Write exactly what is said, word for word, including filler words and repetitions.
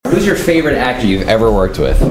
Who's your favorite actor you've ever worked with?